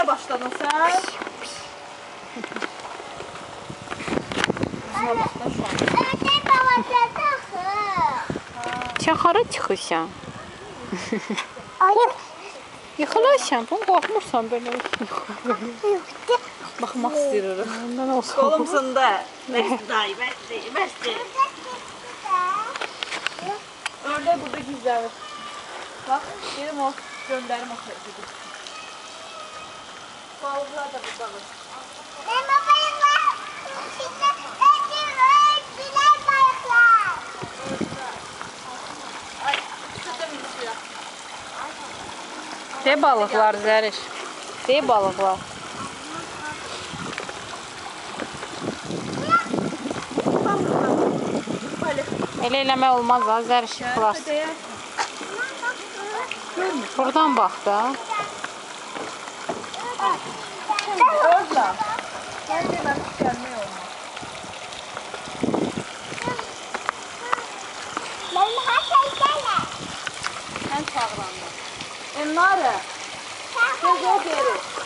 başladın sen? Çaxara çıxırsan. Yıxılarsan, bunu qorxmursan belə. Baxmaq istəyirəm. Ondan olsun. Kolumsunda. Bəsdir. Ördək burada gizlənir. Bax, gelim o göndərim o xərcədir. Balıqlar da buradadır. De balıqlar Zəriş. De balıqlar. Elə eləmək olmaz ha Zəriş yıxılarsın. Buradan bax da. Özlə. Mən deməmiş gəlmək olmaz. Sən çağıranlar. Enları. Göz o deri.